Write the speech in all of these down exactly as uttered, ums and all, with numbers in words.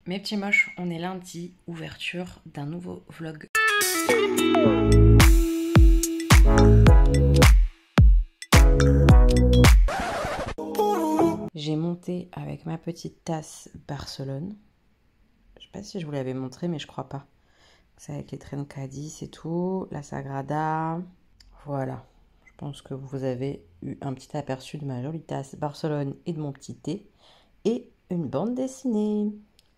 Mes petits moches, on est lundi, ouverture d'un nouveau vlog. J'ai monté avec ma petite tasse Barcelone. Je sais pas si je vous l'avais montré, mais je crois pas. C'est avec les traînes Cadiz et tout, la Sagrada. Voilà, je pense que vous avez eu un petit aperçu de ma jolie tasse Barcelone et de mon petit thé. Et une bande dessinée.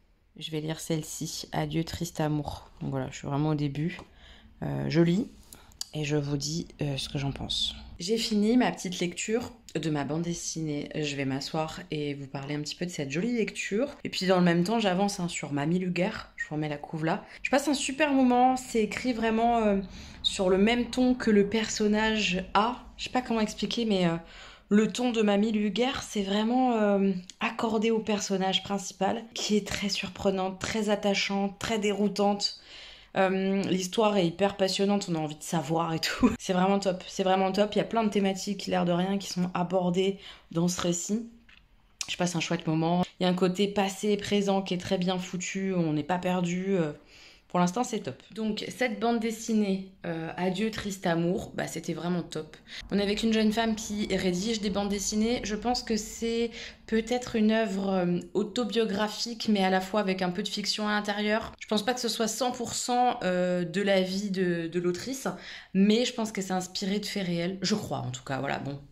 Je vais lire celle-ci, Adieu triste amour. Donc voilà, je suis vraiment au début. Euh, je lis et je vous dis euh, ce que j'en pense. J'ai fini ma petite lecture de ma bande dessinée. Je vais m'asseoir et vous parler un petit peu de cette jolie lecture. Et puis dans le même temps, j'avance hein, sur Mamie Luguerre. Je vous remets la couve là. Je passe un super moment. C'est écrit vraiment euh, sur le même ton que le personnage a. Je sais pas comment expliquer, mais... Euh, Le ton de Mamie Luguerre, c'est vraiment euh, accordé au personnage principal, qui est très surprenante, très attachante, très déroutante. Euh, L'histoire est hyper passionnante, on a envie de savoir et tout. C'est vraiment top, c'est vraiment top. Il y a plein de thématiques, l'air de rien, qui sont abordées dans ce récit. Je passe un chouette moment. Il y a un côté passé et présent qui est très bien foutu, on n'est pas perdu. Euh, Pour l'instant, c'est top. Donc, cette bande dessinée, euh, Adieu triste amour, bah, c'était vraiment top. On est avec une jeune femme qui rédige des bandes dessinées. Je pense que c'est peut-être une œuvre euh, autobiographique, mais à la fois avec un peu de fiction à l'intérieur. Je pense pas que ce soit cent pour cent euh, de la vie de, de l'autrice, mais je pense que c'est inspiré de faits réels. Je crois, en tout cas. Voilà, bon...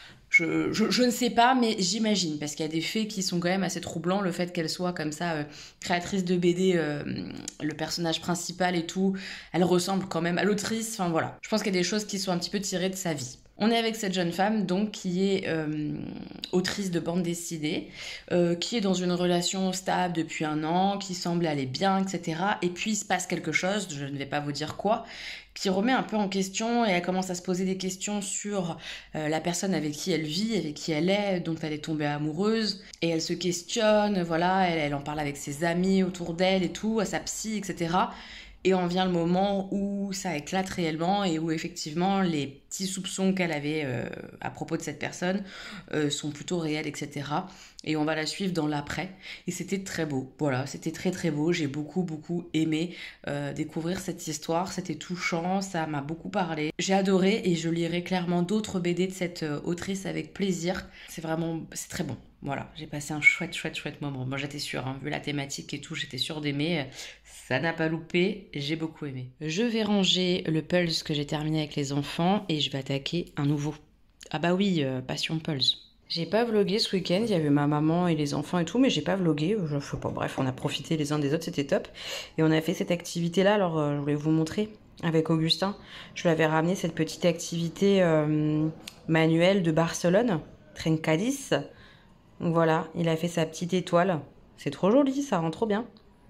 Je, je, je ne sais pas, mais j'imagine, parce qu'il y a des faits qui sont quand même assez troublants, le fait qu'elle soit comme ça, euh, créatrice de B D, euh, le personnage principal et tout, elle ressemble quand même à l'autrice, enfin voilà. Je pense qu'il y a des choses qui sont un petit peu tirées de sa vie. On est avec cette jeune femme, donc, qui est euh, autrice de bande dessinée, euh, qui est dans une relation stable depuis un an, qui semble aller bien, et cetera. Et puis, il se passe quelque chose, je ne vais pas vous dire quoi, qui remet un peu en question, et elle commence à se poser des questions sur euh, la personne avec qui elle vit, avec qui elle est, dont elle est tombée amoureuse. Et elle se questionne, voilà, elle, elle en parle avec ses amis autour d'elle et tout, à sa psy, et cetera. Et on vient le moment où ça éclate réellement et où effectivement les petits soupçons qu'elle avait euh, à propos de cette personne euh, sont plutôt réels, et cetera. Et on va la suivre dans l'après. Et c'était très beau. Voilà, c'était très très beau. J'ai beaucoup beaucoup aimé euh, découvrir cette histoire. C'était touchant, ça m'a beaucoup parlé. J'ai adoré et je lirai clairement d'autres B D de cette euh, autrice avec plaisir. C'est vraiment, c'est très bon. Voilà, j'ai passé un chouette, chouette, chouette moment. Moi, j'étais sûre, hein, vu la thématique et tout, j'étais sûre d'aimer. Ça n'a pas loupé, j'ai beaucoup aimé. Je vais ranger le Pulse que j'ai terminé avec les enfants et je vais attaquer un nouveau. Ah bah oui, euh, Passion Pulse. J'ai pas vlogué ce week-end, il y avait ma maman et les enfants et tout, mais j'ai pas vlogué. Je sais pas, bref, on a profité les uns des autres, c'était top. Et on a fait cette activité-là, alors euh, je voulais vous montrer avec Augustin. Je lui avais ramené cette petite activité euh, manuelle de Barcelone, Train Cadiz. Donc voilà, il a fait sa petite étoile. C'est trop joli, ça rend trop bien.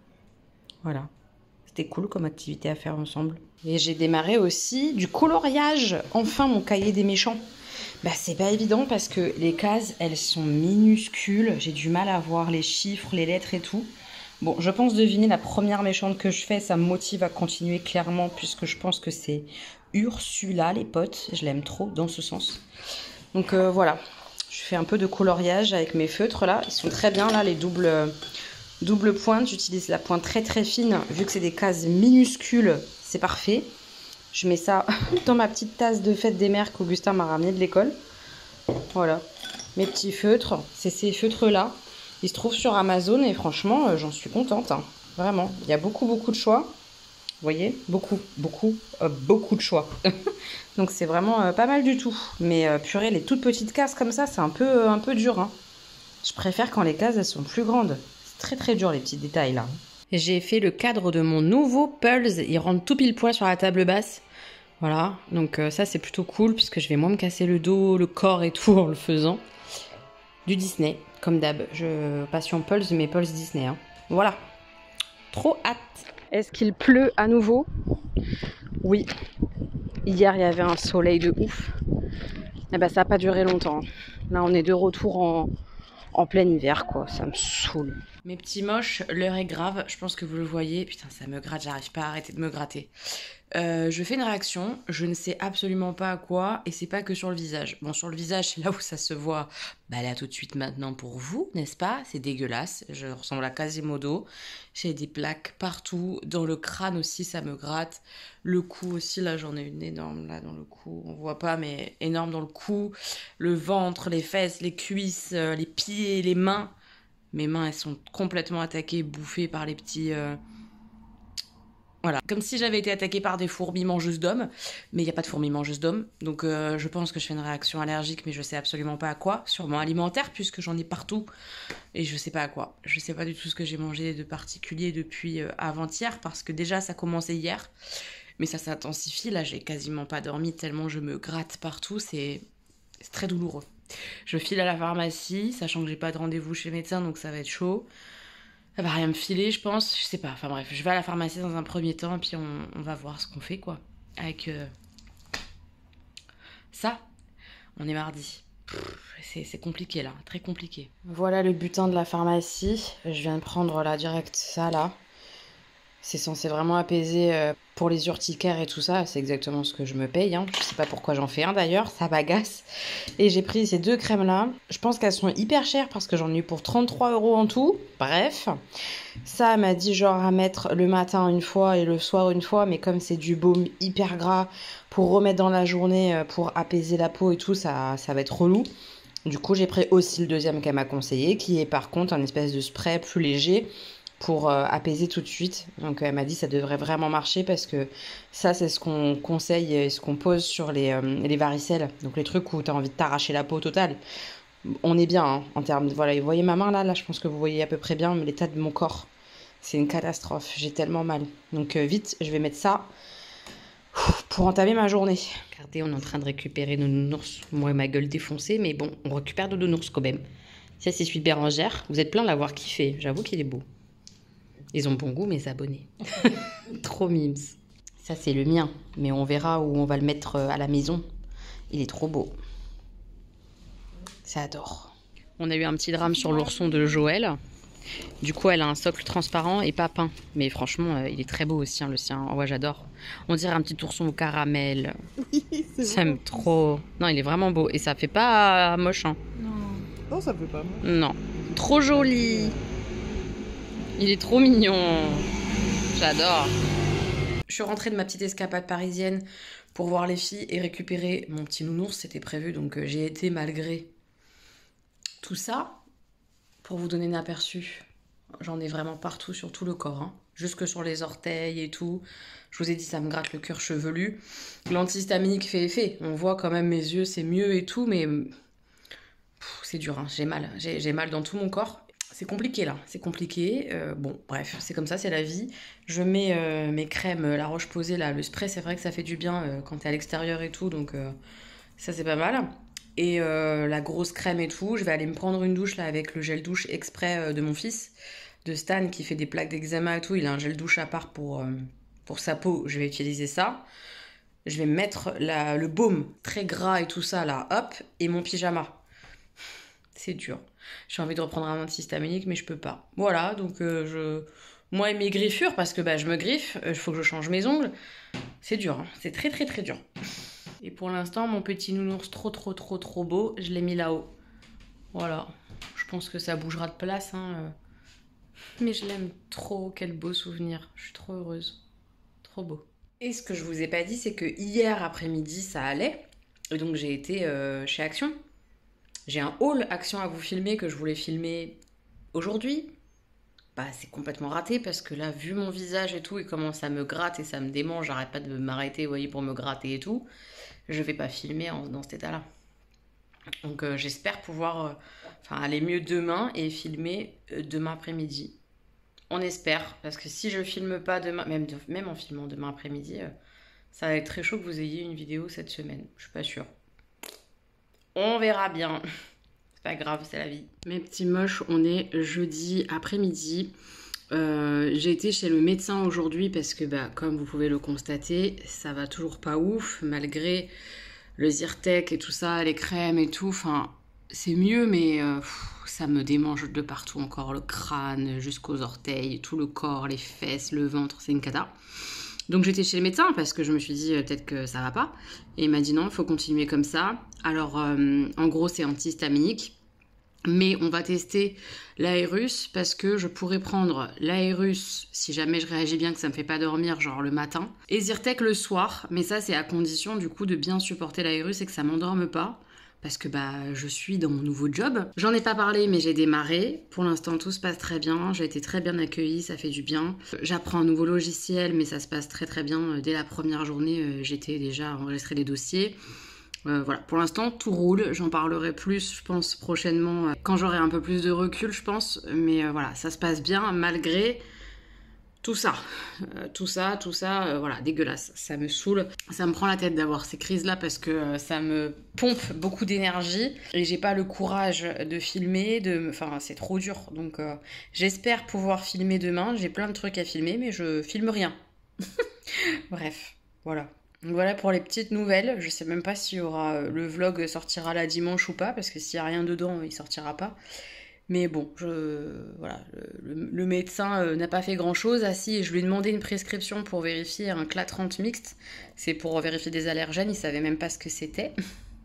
Voilà, c'était cool comme activité à faire ensemble. Et j'ai démarré aussi du coloriage. Enfin, mon cahier des méchants. Bah, c'est pas évident parce que les cases, elles sont minuscules. J'ai du mal à voir les chiffres, les lettres et tout. Bon, je pense deviner la première méchante que je fais. Ça me motive à continuer clairement puisque je pense que c'est Ursula, les potes. Je l'aime trop dans ce sens. Donc euh, voilà. Je fais un peu de coloriage avec mes feutres là. Ils sont très bien là, les doubles, doubles pointes. J'utilise la pointe très très fine. Vu que c'est des cases minuscules, c'est parfait. Je mets ça dans ma petite tasse de fête des mères qu'Augustin m'a ramené de l'école. Voilà, mes petits feutres. C'est ces feutres là. Ils se trouvent sur Amazon et franchement, j'en suis contente. Hein. Vraiment, il y a beaucoup beaucoup de choix. Vous voyez, beaucoup, beaucoup, euh, beaucoup de choix. Donc c'est vraiment euh, pas mal du tout. Mais euh, purée, les toutes petites cases comme ça, c'est un peu, euh, un peu dur. Hein. Je préfère quand les cases, elles sont plus grandes. C'est très très dur les petits détails là. J'ai fait le cadre de mon nouveau Pulse. Il rentre tout pile poil sur la table basse. Voilà, donc euh, ça c'est plutôt cool puisque je vais moins me casser le dos, le corps et tout en le faisant. Du Disney, comme d'hab. Je Passion Pulse, mais Pulse Disney. Hein. Voilà, trop hâte. Est-ce qu'il pleut à nouveau? Oui. Hier, il y avait un soleil de ouf. Et ben, ça n'a pas duré longtemps. Là, on est de retour en, en plein hiver, quoi. Ça me saoule. Mes petits moches, l'heure est grave, je pense que vous le voyez. Putain, ça me gratte, j'arrive pas à arrêter de me gratter. Euh, je fais une réaction, je ne sais absolument pas à quoi, et c'est pas que sur le visage. Bon, sur le visage, c'est là où ça se voit. Bah là, tout de suite maintenant pour vous, n'est-ce pas? C'est dégueulasse, je ressemble à Quasimodo. J'ai des plaques partout, dans le crâne aussi, ça me gratte. Le cou aussi, là, j'en ai une énorme, là, dans le cou. On voit pas, mais énorme dans le cou. Le ventre, les fesses, les cuisses, euh, les pieds, les mains. Mes mains, elles sont complètement attaquées, bouffées par les petits... Euh... Voilà. Comme si j'avais été attaquée par des fourmis mangeuses d'hommes. Mais il n'y a pas de fourmis mangeuses d'hommes. Donc euh, je pense que je fais une réaction allergique, mais je sais absolument pas à quoi. Sûrement alimentaire, puisque j'en ai partout. Et je sais pas à quoi. Je sais pas du tout ce que j'ai mangé de particulier depuis euh, avant-hier, parce que déjà, ça commençait hier. Mais ça s'intensifie. Là, j'ai quasiment pas dormi tellement je me gratte partout. C'est très douloureux. Je file à la pharmacie, sachant que j'ai pas de rendez-vous chez le médecin, donc ça va être chaud. Elle va rien me filer, je pense. Je sais pas. Enfin bref, je vais à la pharmacie dans un premier temps, puis on, on va voir ce qu'on fait, quoi. Avec euh... ça. On est mardi. C'est compliqué, là. Très compliqué. Voilà le butin de la pharmacie. Je viens de prendre, là, direct ça, là. C'est censé vraiment apaiser euh, pour les urticaires et tout ça. C'est exactement ce que je me paye. Hein. Je sais pas pourquoi j'en fais un d'ailleurs. Ça bagasse. Et j'ai pris ces deux crèmes-là. Je pense qu'elles sont hyper chères parce que j'en ai eu pour trente-trois euros en tout. Bref. Ça, elle m'a dit genre à mettre le matin une fois et le soir une fois. Mais comme c'est du baume hyper gras pour remettre dans la journée, euh, pour apaiser la peau et tout, ça, ça va être relou. Du coup, j'ai pris aussi le deuxième qu'elle m'a conseillé, qui est par contre un espèce de spray plus léger pour euh, apaiser tout de suite. Donc elle m'a dit ça devrait vraiment marcher parce que ça c'est ce qu'on conseille et ce qu'on pose sur les, euh, les varicelles. Donc les trucs où tu as envie de t'arracher la peau totale. On est bien hein, en termes de... Voilà, vous voyez ma main là, là je pense que vous voyez à peu près bien l'état de mon corps. C'est une catastrophe, j'ai tellement mal. Donc euh, vite, je vais mettre ça pour entamer ma journée. Regardez, on est en train de récupérer nos nounours. Moi et ma gueule défoncée, mais bon, on récupère nos nounours quand même. Ça c'est celui de Bérangère. Vous êtes plein de l'avoir kiffé, j'avoue qu'il est beau. Ils ont bon goût, mes abonnés. Trop mimes. Ça, c'est le mien. Mais on verra où on va le mettre à la maison. Il est trop beau. J'adore. On a eu un petit drame sur l'ourson de Joël. Du coup, elle a un socle transparent et pas peint. Mais franchement, euh, il est très beau aussi, hein, le sien. Oh, ouais, j'adore. On dirait un petit ourson au caramel. Oui, c'est J'aime trop. Non, il est vraiment beau. Et ça fait pas moche, hein. Non, non ça fait pas moche. Non. Trop joli. Il est trop mignon. J'adore. Je suis rentrée de ma petite escapade parisienne pour voir les filles et récupérer mon petit nounours. C'était prévu, donc euh, j'ai été malgré tout ça. Pour vous donner un aperçu, j'en ai vraiment partout sur tout le corps. Hein. Jusque sur les orteils et tout. Je vous ai dit, ça me gratte le cuir chevelu. L'antihistaminique fait effet. On voit quand même mes yeux, c'est mieux et tout, mais c'est dur. Hein. J'ai mal. J'ai mal dans tout mon corps. C'est compliqué là, c'est compliqué. Euh, bon, bref, c'est comme ça, c'est la vie. Je mets euh, mes crèmes, la Roche-Posay, là, le spray, c'est vrai que ça fait du bien euh, quand t'es à l'extérieur et tout, donc euh, ça c'est pas mal. Et euh, la grosse crème et tout, je vais aller me prendre une douche là avec le gel douche exprès euh, de mon fils, de Stan, qui fait des plaques d'eczéma et tout. Il a un gel douche à part pour, euh, pour sa peau, je vais utiliser ça. Je vais mettre la, le baume très gras et tout ça là, hop, et mon pyjama. C'est dur. J'ai envie de reprendre un antihistaminique, mais je peux pas. Voilà, donc euh, je... moi et mes griffures, parce que bah, je me griffe, il euh, faut que je change mes ongles. C'est dur, hein. C'est très très très dur. Et pour l'instant, mon petit nounours trop trop trop trop beau, je l'ai mis là-haut. Voilà, je pense que ça bougera de place. Hein. Mais je l'aime trop, quel beau souvenir. Je suis trop heureuse, trop beau. Et ce que je vous ai pas dit, c'est que hier après-midi, ça allait. Et donc j'ai été euh, chez Action. J'ai un haul Action à vous filmer que je voulais filmer aujourd'hui. Bah, c'est complètement raté parce que là, vu mon visage et tout, et comment ça me gratte et ça me démange, j'arrête pas de m'arrêter, vous voyez, pour me gratter et tout. Je vais pas filmer en, dans cet état-là. Donc euh, j'espère pouvoir euh, enfin, aller mieux demain et filmer euh, demain après-midi. On espère, parce que si je filme pas demain, même, de, même en filmant demain après-midi, euh, ça va être très chaud que vous ayez une vidéo cette semaine. Je suis pas sûre. On verra bien. C'est pas grave, c'est la vie. Mes petits moches, on est jeudi après-midi. Euh, j'ai été chez le médecin aujourd'hui parce que, bah, comme vous pouvez le constater, ça va toujours pas ouf, malgré le Zyrtec et tout ça, les crèmes et tout. Enfin, c'est mieux, mais euh, pff, ça me démange de partout encore, le crâne jusqu'aux orteils, tout le corps, les fesses, le ventre, c'est une cata. Donc j'étais chez le médecin parce que je me suis dit euh, peut-être que ça va pas. Et il m'a dit non, il faut continuer comme ça. Alors euh, en gros c'est antihistaminique. Mais on va tester l'Aérus parce que je pourrais prendre l'Aérus si jamais je réagis bien, que ça me fait pas dormir, genre le matin. Et Zyrtec le soir, mais ça c'est à condition du coup de bien supporter l'Aérus et que ça m'endorme pas. Parce que bah je suis dans mon nouveau job. J'en ai pas parlé mais j'ai démarré. Pour l'instant tout se passe très bien. J'ai été très bien accueillie, ça fait du bien. J'apprends un nouveau logiciel mais ça se passe très très bien. Dès la première journée j'étais déjà enregistré les dossiers. Euh, voilà, pour l'instant tout roule, j'en parlerai plus je pense prochainement euh, quand j'aurai un peu plus de recul je pense, mais euh, voilà, ça se passe bien malgré tout ça, euh, tout ça, tout ça, euh, voilà, dégueulasse, ça me saoule, ça me prend la tête d'avoir ces crises là parce que euh, ça me pompe beaucoup d'énergie et j'ai pas le courage de filmer, de, enfin c'est trop dur, donc euh, j'espère pouvoir filmer demain, j'ai plein de trucs à filmer mais je filme rien. Bref, voilà. Donc voilà pour les petites nouvelles. Je sais même pas s'il y aura le vlog sortira la dimanche ou pas, parce que s'il y a rien dedans, il sortira pas. Mais bon, je, voilà, le, le, le médecin euh, n'a pas fait grand chose. Ah si, je lui ai demandé une prescription pour vérifier un C L A trente mixte. C'est pour vérifier des allergènes, il savait même pas ce que c'était.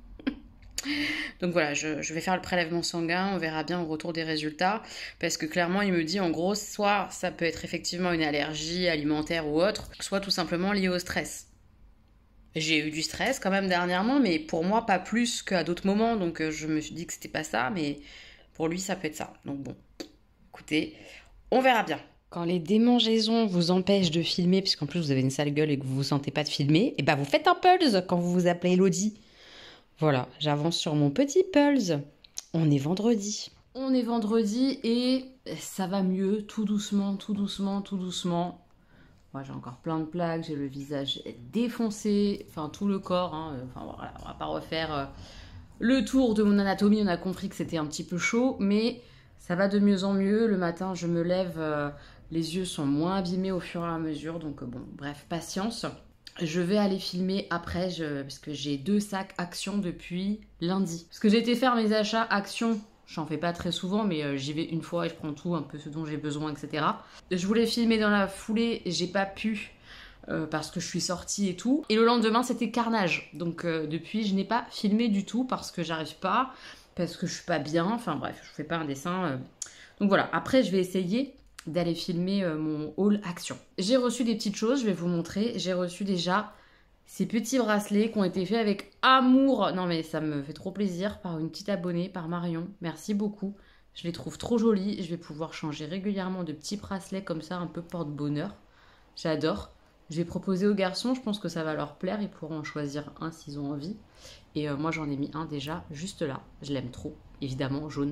Donc voilà, je, je vais faire le prélèvement sanguin, on verra bien au retour des résultats, parce que clairement il me dit en gros, soit ça peut être effectivement une allergie alimentaire ou autre, soit tout simplement lié au stress. J'ai eu du stress quand même dernièrement, mais pour moi pas plus qu'à d'autres moments, donc euh, je me suis dit que c'était pas ça, mais pour lui ça peut être ça. Donc bon, écoutez, on verra bien. Quand les démangeaisons vous empêchent de filmer, puisqu'en plus vous avez une sale gueule et que vous vous sentez pas de filmer, et ben vous faites un pulse quand vous vous appelez Elodie. Voilà, j'avance sur mon petit pulse. On est vendredi. On est vendredi et ça va mieux, tout doucement, tout doucement, tout doucement. Moi, j'ai encore plein de plaques, j'ai le visage défoncé, enfin tout le corps. Hein. Enfin voilà, on va pas refaire euh, le tour de mon anatomie. On a compris que c'était un petit peu chaud, mais ça va de mieux en mieux. Le matin, je me lève, euh, les yeux sont moins abîmés au fur et à mesure. Donc euh, bon, bref, patience. Je vais aller filmer après, je, parce que j'ai deux sacs Action depuis lundi. Parce que j'ai été faire mes achats Action. J'en fais pas très souvent, mais euh, j'y vais une fois et je prends tout, un peu ce dont j'ai besoin, et cetera. Je voulais filmer dans la foulée, j'ai pas pu euh, parce que je suis sortie et tout. Et le lendemain, c'était carnage. Donc euh, depuis, je n'ai pas filmé du tout parce que j'arrive pas, parce que je suis pas bien. Enfin bref, je fais pas un dessin. Euh... Donc voilà, après, je vais essayer d'aller filmer euh, mon haul Action. J'ai reçu des petites choses, je vais vous montrer. J'ai reçu déjà ces petits bracelets qui ont été faits avec amour. Non mais ça me fait trop plaisir, par une petite abonnée, par Marion. Merci beaucoup. Je les trouve trop jolis. Je vais pouvoir changer régulièrement de petits bracelets comme ça, un peu porte-bonheur. J'adore. Je vais proposer aux garçons, je pense que ça va leur plaire. Ils pourront en choisir un s'ils ont envie. Et euh, moi j'en ai mis un déjà, juste là. Je l'aime trop. Évidemment, jaune.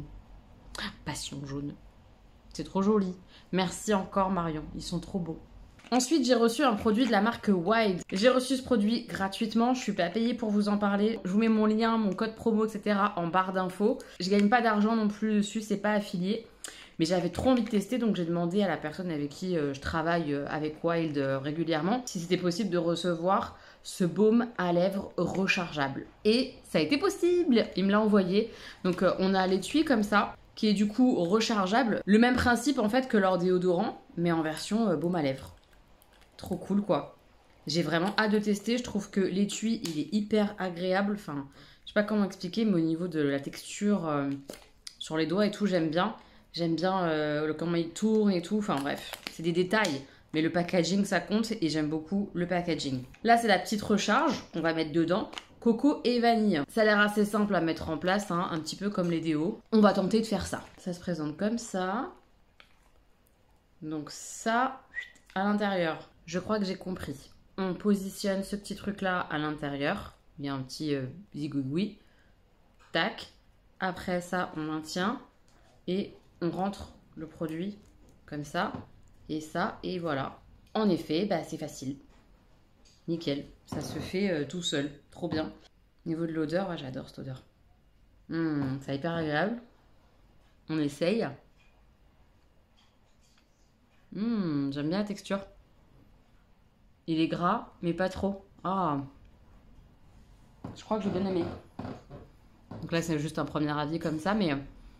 Passion jaune. C'est trop joli. Merci encore Marion, ils sont trop beaux. Ensuite, j'ai reçu un produit de la marque Wild. J'ai reçu ce produit gratuitement, je suis pas payée pour vous en parler. Je vous mets mon lien, mon code promo, et cetera en barre d'infos. Je gagne pas d'argent non plus dessus, c'est pas affilié. Mais j'avais trop envie de tester, donc j'ai demandé à la personne avec qui euh, je travaille euh, avec Wild euh, régulièrement si c'était possible de recevoir ce baume à lèvres rechargeable. Et ça a été possible, il me l'a envoyé. Donc euh, on a l'étui comme ça, qui est du coup rechargeable. Le même principe en fait que leur déodorant, mais en version euh, baume à lèvres. Trop cool quoi. J'ai vraiment hâte de tester. Je trouve que l'étui il est hyper agréable. Enfin, je sais pas comment expliquer, mais au niveau de la texture euh, sur les doigts et tout, j'aime bien. J'aime bien euh, le, comment il tourne et tout. Enfin bref, c'est des détails. Mais le packaging ça compte et j'aime beaucoup le packaging. Là c'est la petite recharge qu'on va mettre dedans. Coco et vanille. Ça a l'air assez simple à mettre en place, hein, un petit peu comme les déos. On va tenter de faire ça. Ça se présente comme ça. Donc ça, à l'intérieur. Je crois que j'ai compris. On positionne ce petit truc-là à l'intérieur. Il y a un petit euh, zigouigoui. Tac. Après ça, on maintient. Et on rentre le produit comme ça. Et ça, et voilà. En effet, bah, c'est facile. Nickel. Ça se fait euh, tout seul. Trop bien. Au niveau de l'odeur, ouais, j'adore cette odeur. Mmh, c'est hyper agréable. On essaye. Mmh, j'aime bien la texture. Il est gras, mais pas trop. Ah, je crois que j'ai bien aimé. Donc là, c'est juste un premier avis comme ça, mais...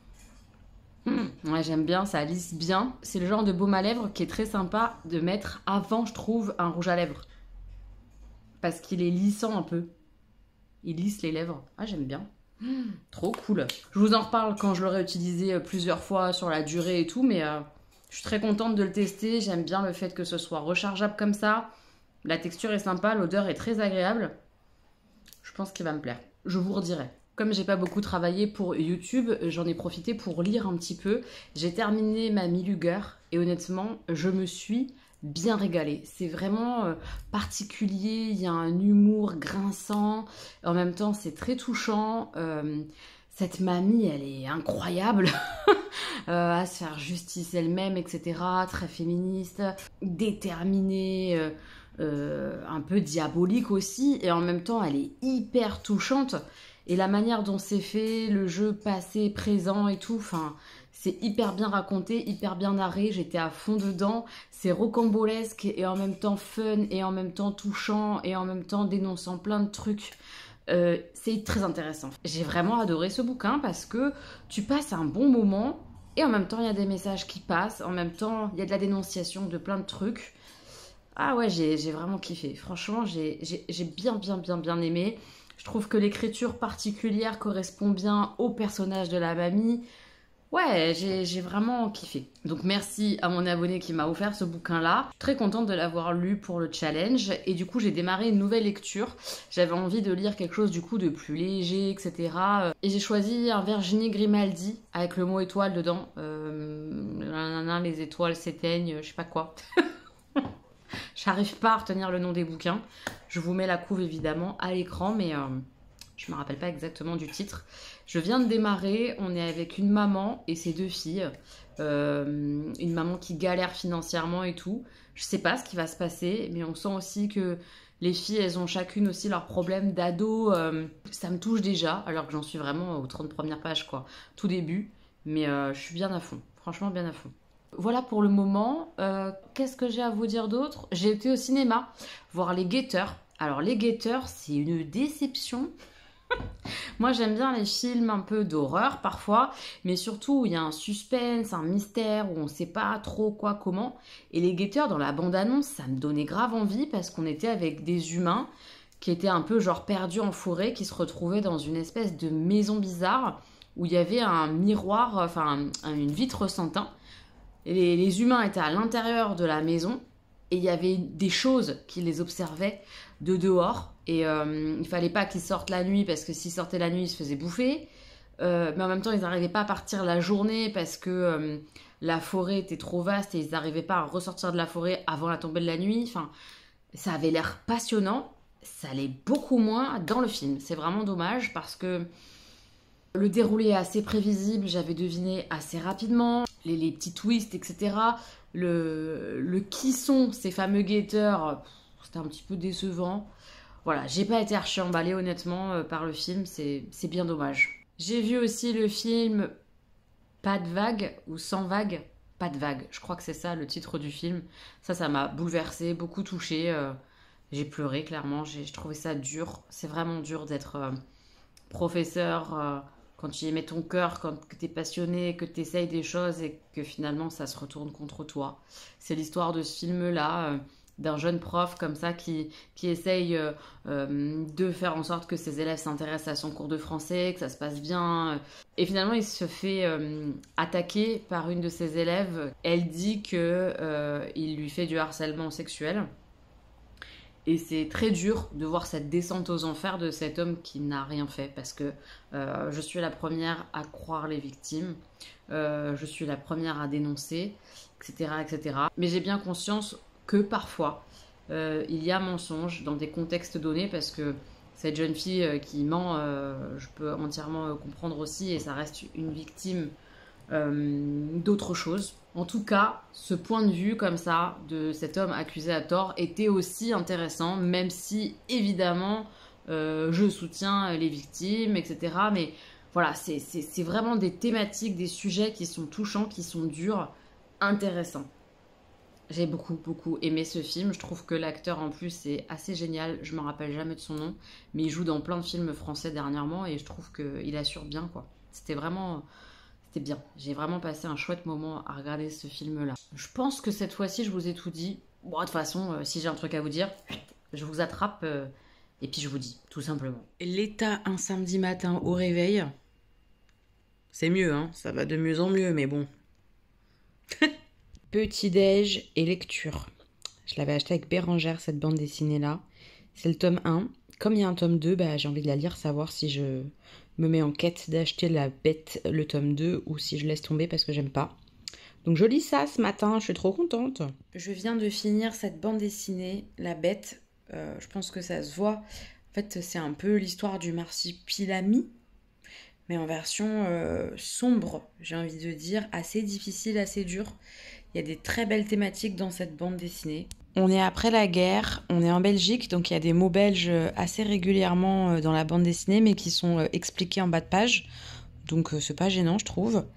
Mmh, ouais, j'aime bien, ça lisse bien. C'est le genre de baume à lèvres qui est très sympa de mettre avant, je trouve, un rouge à lèvres. Parce qu'il est lissant un peu. Il lisse les lèvres. Ah, j'aime bien. Mmh, trop cool. Je vous en reparle quand je l'aurai utilisé plusieurs fois sur la durée et tout, mais euh, je suis très contente de le tester. J'aime bien le fait que ce soit rechargeable comme ça. La texture est sympa, l'odeur est très agréable. Je pense qu'il va me plaire. Je vous redirai. Comme j'ai pas beaucoup travaillé pour YouTube, j'en ai profité pour lire un petit peu. J'ai terminé ma Miluger et honnêtement, je me suis bien régalée. C'est vraiment euh, particulier, il y a un humour grinçant, en même temps c'est très touchant. Euh, cette mamie, elle est incroyable euh, à se faire justice elle-même, et cetera. Très féministe, déterminée, euh, euh, un peu diabolique aussi, et en même temps elle est hyper touchante. Et la manière dont c'est fait, le jeu passé, présent et tout, enfin, c'est hyper bien raconté, hyper bien narré, j'étais à fond dedans. C'est rocambolesque et en même temps fun et en même temps touchant et en même temps dénonçant plein de trucs. Euh, c'est très intéressant. J'ai vraiment adoré ce bouquin parce que tu passes un bon moment et en même temps il y a des messages qui passent, en même temps il y a de la dénonciation de plein de trucs. Ah ouais, j'ai vraiment kiffé. Franchement, j'ai bien, bien, bien, bien aimé. Je trouve que l'écriture particulière correspond bien au personnage de la mamie. Ouais, j'ai vraiment kiffé. Donc merci à mon abonné qui m'a offert ce bouquin-là. Très contente de l'avoir lu pour le challenge. Et du coup, j'ai démarré une nouvelle lecture. J'avais envie de lire quelque chose du coup de plus léger, et cetera. Et j'ai choisi un Virginie Grimaldi avec le mot étoile dedans. Euh, les étoiles s'éteignent, je sais pas quoi. J'arrive pas à retenir le nom des bouquins. Je vous mets la couve évidemment à l'écran, mais euh, je me rappelle pas exactement du titre. Je viens de démarrer, on est avec une maman et ses deux filles. Euh, une maman qui galère financièrement et tout. Je sais pas ce qui va se passer, mais on sent aussi que les filles, elles ont chacune aussi leurs problèmes d'ado. Euh, ça me touche déjà, alors que j'en suis vraiment aux trente premières pages, quoi. Tout début, mais euh, je suis bien à fond. Franchement, bien à fond. Voilà pour le moment. Euh, Qu'est-ce que j'ai à vous dire d'autre? J'ai été au cinéma voir Les Guetteurs. Alors Les Guetteurs, c'est une déception. Moi j'aime bien les films un peu d'horreur parfois, mais surtout où il y a un suspense, un mystère, où on ne sait pas trop quoi, comment. Et Les Guetteurs, dans la bande-annonce, ça me donnait grave envie parce qu'on était avec des humains qui étaient un peu genre perdus en forêt, qui se retrouvaient dans une espèce de maison bizarre où il y avait un miroir, enfin une vitre sans teint. Les, les humains étaient à l'intérieur de la maison et il y avait des choses qui les observaient de dehors. Et euh, il fallait pas qu'ils sortent la nuit parce que s'ils sortaient la nuit, ils se faisaient bouffer. Euh, mais en même temps, ils n'arrivaient pas à partir la journée parce que euh, la forêt était trop vaste et ils n'arrivaient pas à ressortir de la forêt avant la tombée de la nuit. Enfin, ça avait l'air passionnant. Ça l'est beaucoup moins dans le film. C'est vraiment dommage parce que le déroulé est assez prévisible. J'avais deviné assez rapidement. Les, les petits twists, et cetera. Le, le qui sont ces fameux guetteurs, c'était un petit peu décevant. Voilà, j'ai pas été archi emballée honnêtement euh, par le film, c'est bien dommage. J'ai vu aussi le film Pas de vague ou Sans vague. Pas de vague, je crois que c'est ça le titre du film. Ça, ça m'a bouleversée, beaucoup touchée. Euh, j'ai pleuré clairement, j'ai trouvé ça dur. C'est vraiment dur d'être euh, professeur euh, quand tu y mets ton cœur, quand tu es passionné, que tu essayes des choses et que finalement ça se retourne contre toi. C'est l'histoire de ce film-là. Euh, d'un jeune prof comme ça qui, qui essaye euh, euh, de faire en sorte que ses élèves s'intéressent à son cours de français, que ça se passe bien. Et finalement, il se fait euh, attaquer par une de ses élèves. Elle dit qu'il euh, lui fait du harcèlement sexuel. Et c'est très dur de voir cette descente aux enfers de cet homme qui n'a rien fait parce que euh, je suis la première à croire les victimes, euh, je suis la première à dénoncer, et cetera, et cetera. Mais j'ai bien conscience que parfois, euh, il y a mensonge dans des contextes donnés parce que cette jeune fille euh, qui ment, euh, je peux entièrement euh, comprendre aussi et ça reste une victime euh, d'autre chose. En tout cas, ce point de vue comme ça de cet homme accusé à tort était aussi intéressant, même si évidemment euh, je soutiens les victimes, et cetera. Mais voilà, c'est vraiment des thématiques, des sujets qui sont touchants, qui sont durs, intéressants. J'ai beaucoup, beaucoup aimé ce film. Je trouve que l'acteur en plus est assez génial. Je me rappelle jamais de son nom, mais il joue dans plein de films français dernièrement et je trouve qu'il assure bien, quoi. C'était vraiment... C'était bien. J'ai vraiment passé un chouette moment à regarder ce film-là. Je pense que cette fois-ci, je vous ai tout dit. Bon, de toute façon, euh, si j'ai un truc à vous dire, je vous attrape euh, et puis je vous dis, tout simplement. L'état un samedi matin au réveil, c'est mieux, hein. Ça va de mieux en mieux, mais bon. Petit-déj et lecture. Je l'avais acheté avec Bérangère, cette bande dessinée-là. C'est le tome un. Comme il y a un tome deux, bah, j'ai envie de la lire, savoir si je me mets en quête d'acheter La Bête, le tome deux, ou si je laisse tomber parce que j'aime pas. Donc je lis ça ce matin, je suis trop contente. Je viens de finir cette bande dessinée, La Bête. Euh, je pense que ça se voit. En fait, c'est un peu l'histoire du marsipilami, mais en version euh, sombre, j'ai envie de dire, assez difficile, assez dure. Il y a des très belles thématiques dans cette bande dessinée. On est après la guerre, on est en Belgique, donc il y a des mots belges assez régulièrement dans la bande dessinée, mais qui sont expliqués en bas de page. Donc c'est pas gênant, je trouve.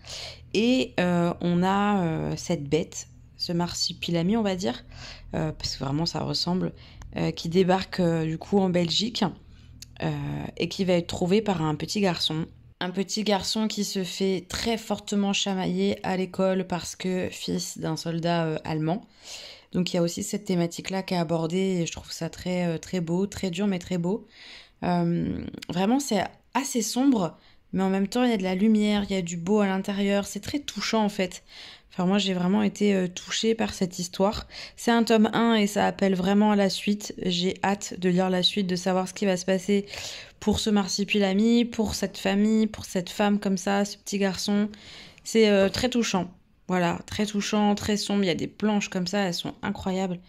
Et euh, on a euh, cette bête, ce marsipilami, on va dire, euh, parce que vraiment ça ressemble, euh, qui débarque euh, du coup en Belgique euh, et qui va être trouvé par un petit garçon. Un petit garçon qui se fait très fortement chamailler à l'école parce que fils d'un soldat euh, allemand. Donc il y a aussi cette thématique-là qui est abordée et je trouve ça très, euh, très beau, très dur mais très beau. Euh, vraiment c'est assez sombre, mais en même temps il y a de la lumière, il y a du beau à l'intérieur, c'est très touchant en fait. Enfin moi j'ai vraiment été euh, touchée par cette histoire. C'est un tome un et ça appelle vraiment à la suite. J'ai hâte de lire la suite, de savoir ce qui va se passer pour ce marsipilami, pour cette famille, pour cette femme comme ça, ce petit garçon. C'est euh, très touchant. Voilà, très touchant, très sombre. Il y a des planches comme ça, elles sont incroyables,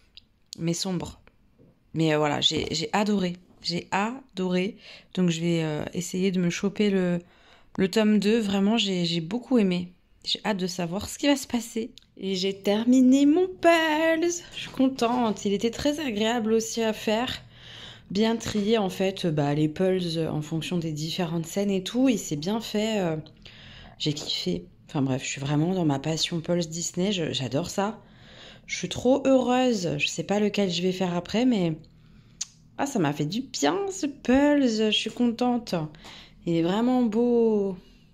mais sombres. Mais euh, voilà, j'ai, j'ai adoré. J'ai adoré. Donc je vais euh, essayer de me choper le, le tome deux. Vraiment, j'ai, j'ai beaucoup aimé. J'ai hâte de savoir ce qui va se passer. Et j'ai terminé mon Pulse. Je suis contente. Il était très agréable aussi à faire. Bien trié en fait, bah, les pulls en fonction des différentes scènes et tout. Il s'est bien fait. Euh, j'ai kiffé. Enfin bref, je suis vraiment dans ma passion Pulse Disney. Je, j'adore ça. Je suis trop heureuse. Je sais pas lequel je vais faire après, mais... Ah, ça m'a fait du bien ce Pulse. Je suis contente. Il est vraiment beau.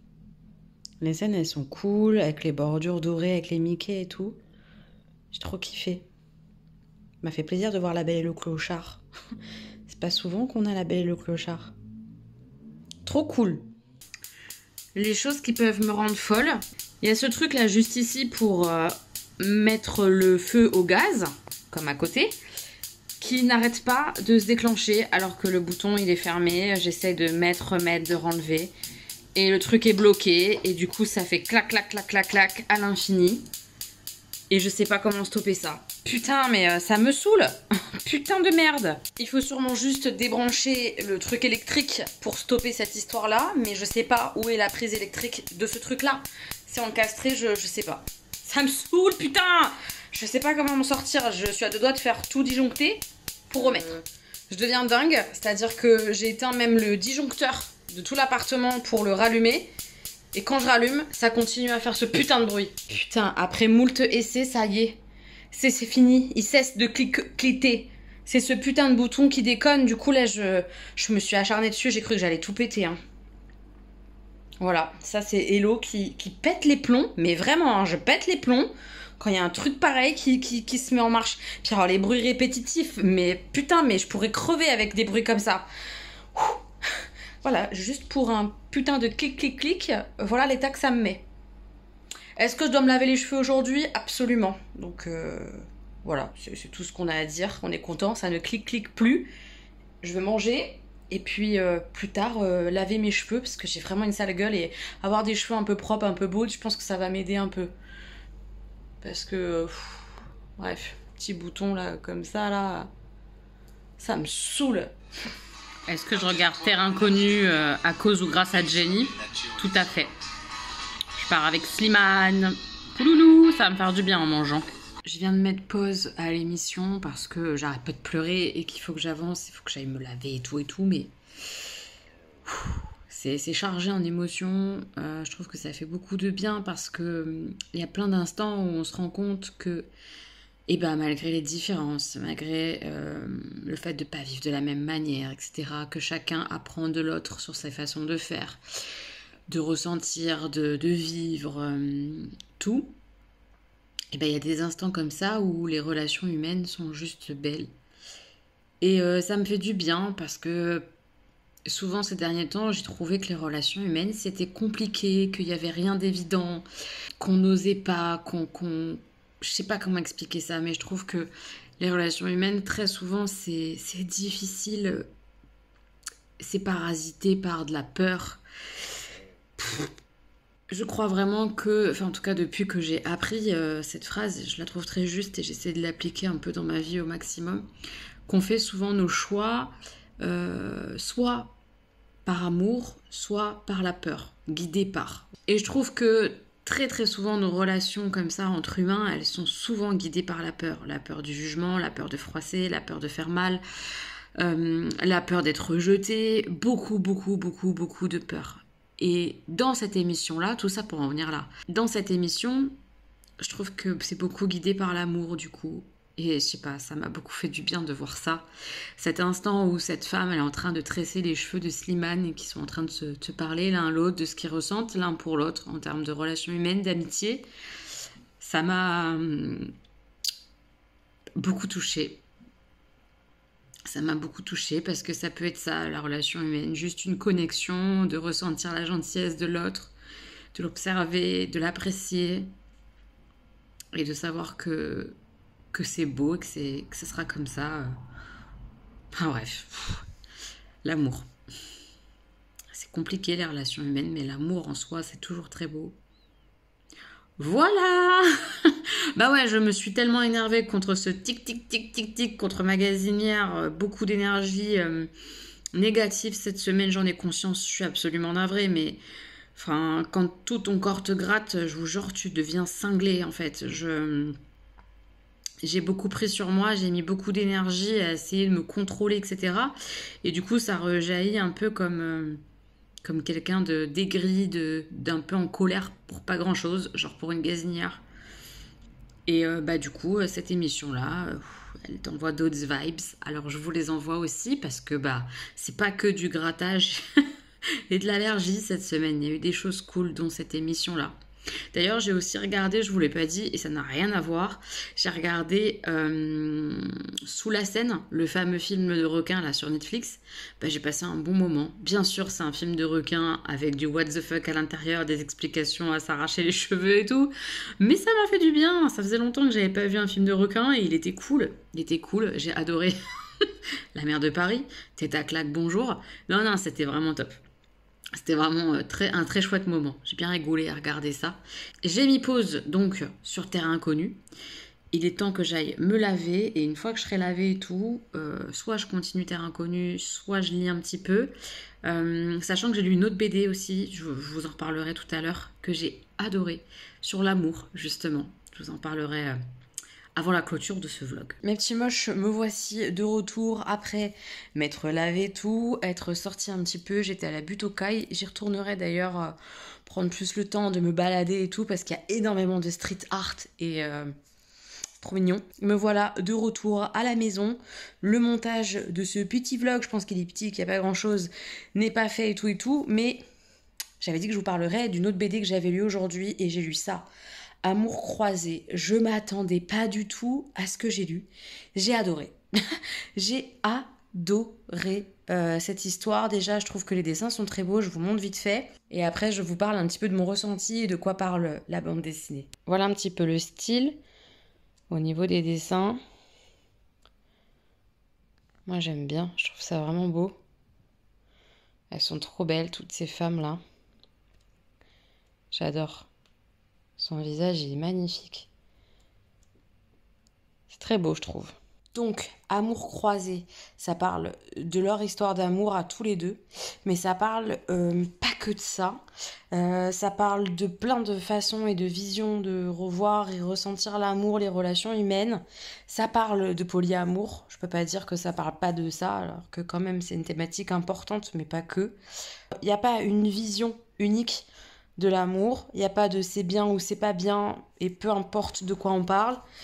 Les scènes, elles sont cool, avec les bordures dorées, avec les Mickey et tout. J'ai trop kiffé. Ça m'a fait plaisir de voir La Belle et le Clochard. C'est pas souvent qu'on a La Belle et le Clochard. Trop cool. Les choses qui peuvent me rendre folle. Il y a ce truc là juste ici pour euh, mettre le feu au gaz, comme à côté, qui n'arrête pas de se déclencher alors que le bouton il est fermé. J'essaie de mettre, remettre, de renlever. Et le truc est bloqué et du coup ça fait clac clac clac clac clac à l'infini. Et je sais pas comment stopper ça. Putain mais euh, ça me saoule. Putain de merde. Il faut sûrement juste débrancher le truc électrique pour stopper cette histoire là. Mais je sais pas où est la prise électrique de ce truc là. C'est encastré, je, je sais pas. Ça me saoule putain. Je sais pas comment m'en sortir. Je suis à deux doigts de faire tout disjoncter pour remettre. Je deviens dingue. C'est-à-dire que j'ai éteint même le disjoncteur de tout l'appartement pour le rallumer. Et quand je rallume, ça continue à faire ce putain de bruit. Putain, après moult essais, ça y est. C'est, c'est fini. Il cesse de clic- cliquer. C'est ce putain de bouton qui déconne. Du coup, là, je, je me suis acharnée dessus. J'ai cru que j'allais tout péter. Hein. Voilà. Ça, c'est Hello qui, qui pète les plombs. Mais vraiment, hein, je pète les plombs quand il y a un truc pareil qui, qui, qui se met en marche. Puis alors, les bruits répétitifs. Mais putain, mais je pourrais crever avec des bruits comme ça. Ouh. Voilà, juste pour un putain de clic, clic, clic, voilà l'état que ça me met. Est-ce que je dois me laver les cheveux aujourd'hui? Absolument. Donc euh, voilà, c'est, c'est tout ce qu'on a à dire. On est content, ça ne clic, clic plus. Je vais manger et puis euh, plus tard euh, laver mes cheveux parce que j'ai vraiment une sale gueule et avoir des cheveux un peu propres, un peu beaux, je pense que ça va m'aider un peu. Parce que, pff, bref, petit bouton là, comme ça là, ça me saoule. Est-ce que je regarde Terre Inconnue euh, à cause ou grâce à Jenny? Tout à fait. Je pars avec Slimane. Pouloulou, ça va me faire du bien en mangeant. Je viens de mettre pause à l'émission parce que j'arrête pas de pleurer et qu'il faut que j'avance, il faut que j'aille me laver et tout et tout, mais c'est, c'est chargé en émotions. Euh, je trouve que ça fait beaucoup de bien parce que il y a plein d'instants où on se rend compte que Et bah malgré les différences, malgré euh, le fait de ne pas vivre de la même manière, et cetera, que chacun apprend de l'autre sur ses façons de faire, de ressentir, de, de vivre, euh, tout, et ben il y a des instants comme ça où les relations humaines sont juste belles. Et euh, ça me fait du bien parce que souvent ces derniers temps, j'ai trouvé que les relations humaines c'était compliqué, qu'il n'y avait rien d'évident, qu'on n'osait pas, qu'on, qu'on... Je sais pas comment expliquer ça, mais je trouve que les relations humaines, très souvent, c'est, c'est difficile. C'est parasité par de la peur. Je crois vraiment que, enfin en tout cas depuis que j'ai appris euh, cette phrase, je la trouve très juste et j'essaie de l'appliquer un peu dans ma vie au maximum, qu'on fait souvent nos choix euh, soit par amour, soit par la peur, guidés par. Et je trouve que très très souvent nos relations comme ça entre humains, elles sont souvent guidées par la peur. La peur du jugement, la peur de froisser, la peur de faire mal, euh, la peur d'être rejeté, beaucoup beaucoup beaucoup beaucoup de peur. Et dans cette émission-là, tout ça pour en venir là, dans cette émission, je trouve que c'est beaucoup guidé par l'amour du coup. Et je sais pas, ça m'a beaucoup fait du bien de voir ça. Cet instant où cette femme, elle est en train de tresser les cheveux de Slimane et qui sont en train de se, de se parler l'un à l'autre de ce qu'ils ressentent l'un pour l'autre en termes de relations humaines, d'amitié, ça m'a hum, beaucoup touchée. Ça m'a beaucoup touchée parce que ça peut être ça, la relation humaine, juste une connexion, de ressentir la gentillesse de l'autre, de l'observer, de l'apprécier et de savoir que que c'est beau, que, c'est, que ça sera comme ça. Enfin bref, pff, l'amour. C'est compliqué les relations humaines, mais l'amour en soi, c'est toujours très beau. Voilà. Bah ouais, je me suis tellement énervée contre ce tic tic tic tic tic contre Magasinière, euh, beaucoup d'énergie euh, négative cette semaine, j'en ai conscience, je suis absolument navrée, mais enfin, quand tout ton corps te gratte, je vous jure, tu deviens cinglé en fait. Je... J'ai beaucoup pris sur moi, j'ai mis beaucoup d'énergie à essayer de me contrôler, et cetera. Et du coup, ça rejaillit un peu comme, euh, comme quelqu'un de d'aigri, de, d'un peu en colère pour pas grand-chose, genre pour une gazinière. Et euh, bah du coup, euh, cette émission-là, euh, elle t'envoie d'autres vibes. Alors je vous les envoie aussi parce que bah c'est pas que du grattage et de l'allergie cette semaine. Il y a eu des choses cool dont cette émission-là. D'ailleurs, j'ai aussi regardé, je vous l'ai pas dit, et ça n'a rien à voir, j'ai regardé euh, Sous la Seine, le fameux film de requin là sur Netflix. Bah, j'ai passé un bon moment. Bien sûr, c'est un film de requin avec du what the fuck à l'intérieur, des explications à s'arracher les cheveux et tout. Mais ça m'a fait du bien. Ça faisait longtemps que j'avais pas vu un film de requin et il était cool. Il était cool, j'ai adoré. La mer de Paris, tête à claque, bonjour. Non, non, c'était vraiment top. C'était vraiment très, un très chouette moment. J'ai bien rigolé à regarder ça. J'ai mis pause donc sur Terre Inconnue. Il est temps que j'aille me laver. Et une fois que je serai lavée et tout, euh, soit je continue Terre Inconnue, soit je lis un petit peu. Euh, sachant que j'ai lu une autre B D aussi, je, je vous en reparlerai tout à l'heure, que j'ai adoré. Sur l'amour, justement. Je vous en parlerai... Euh, avant la clôture de ce vlog. Mes petits moches, me voici de retour après m'être lavé tout, être sortie un petit peu, j'étais à la butte aux cailles, j'y retournerai d'ailleurs euh, prendre plus le temps de me balader et tout parce qu'il y a énormément de street art et euh, trop mignon. Me voilà de retour à la maison, le montage de ce petit vlog, je pense qu'il est petit, qu'il n'y a pas grand chose, n'est pas fait et tout et tout, mais j'avais dit que je vous parlerais d'une autre B D que j'avais lue aujourd'hui et j'ai lu ça. Amour croisé, je m'attendais pas du tout à ce que j'ai lu. J'ai adoré. J'ai adoré euh, cette histoire. Déjà, je trouve que les dessins sont très beaux, je vous montre vite fait. Et après, je vous parle un petit peu de mon ressenti et de quoi parle la bande dessinée. Voilà un petit peu le style au niveau des dessins. Moi, j'aime bien, je trouve ça vraiment beau. Elles sont trop belles, toutes ces femmes-là. J'adore. Son visage, il est magnifique. C'est très beau, je trouve. Donc, Amour croisé, ça parle de leur histoire d'amour à tous les deux. Mais ça parle euh, pas que de ça. Euh, ça parle de plein de façons et de visions de revoir et ressentir l'amour, les relations humaines. Ça parle de polyamour. Je peux pas dire que ça parle pas de ça, alors que quand même, c'est une thématique importante, mais pas que. Il n'y a pas une vision unique de l'amour, il n'y a pas de c'est bien ou c'est pas bien, et peu importe de quoi on parle.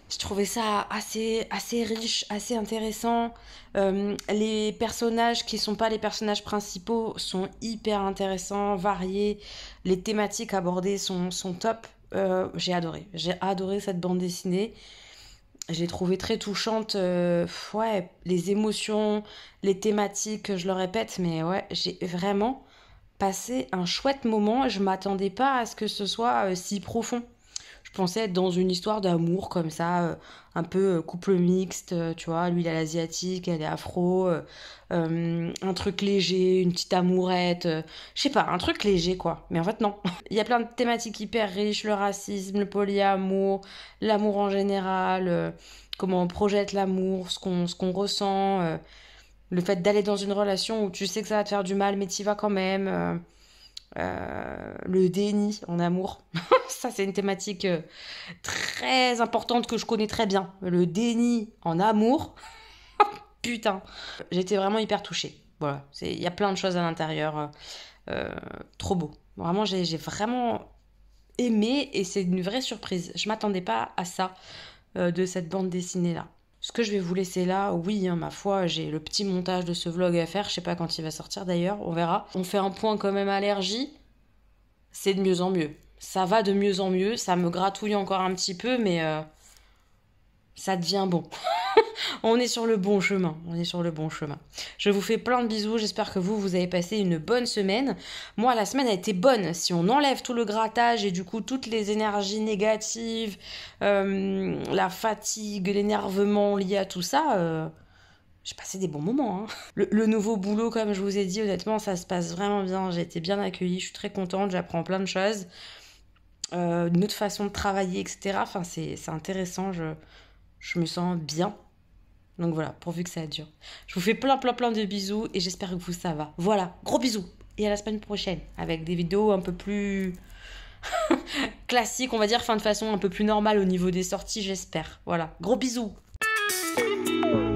Je trouvais ça assez, assez riche, assez intéressant. Euh, les personnages qui sont pas les personnages principaux sont hyper intéressants, variés. Les thématiques abordées sont, sont top. Euh, j'ai adoré. J'ai adoré cette bande dessinée. J'ai trouvé très touchante. Euh, ouais, les émotions, les thématiques, je le répète, mais ouais, j'ai vraiment passé un chouette moment. Je m'attendais pas à ce que ce soit euh, si profond. Je pensais être dans une histoire d'amour comme ça, euh, un peu euh, couple mixte, euh, tu vois. Lui, il est asiatique, elle est afro. euh, euh, un truc léger, une petite amourette. euh, je sais pas, un truc léger, quoi. Mais en fait, non. Il y a plein de thématiques hyper riches, le racisme, le polyamour, l'amour en général, euh, comment on projette l'amour, ce qu'on, ce qu'on ressent, euh, le fait d'aller dans une relation où tu sais que ça va te faire du mal, mais t'y vas quand même. euh, euh, le déni en amour. Ça, c'est une thématique euh, très importante que je connais très bien. Le déni en amour. Putain. J'étais vraiment hyper touchée. Voilà. C'est- Il y a plein de choses à l'intérieur. euh, euh, trop beau. Vraiment, j'ai j'ai vraiment aimé et c'est une vraie surprise. Je m'attendais pas à ça euh, de cette bande dessinée-là. Ce que je vais vous laisser là, oui, hein, ma foi, j'ai le petit montage de ce vlog à faire. Je sais pas quand il va sortir d'ailleurs, on verra. On fait un point quand même allergie. C'est de mieux en mieux. Ça va de mieux en mieux. Ça me gratouille encore un petit peu, mais euh, ça devient bon. On est sur le bon chemin. On est sur le bon chemin. Je vous fais plein de bisous. J'espère que vous, vous avez passé une bonne semaine. Moi, la semaine a été bonne. Si on enlève tout le grattage et du coup toutes les énergies négatives, euh, la fatigue, l'énervement lié à tout ça, euh, j'ai passé des bons moments. Hein. Le, le nouveau boulot, comme je vous ai dit, honnêtement, ça se passe vraiment bien. J'ai été bien accueillie. Je suis très contente. J'apprends plein de choses. Euh, une autre façon de travailler, et cetera. Enfin, c'est, c'est intéressant. Je, je me sens bien. Donc voilà, pourvu que ça dure. Je vous fais plein, plein, plein de bisous et j'espère que vous, ça va. Voilà, gros bisous. Et à la semaine prochaine avec des vidéos un peu plus classiques, on va dire, enfin de façon un peu plus normale au niveau des sorties, j'espère. Voilà, gros bisous.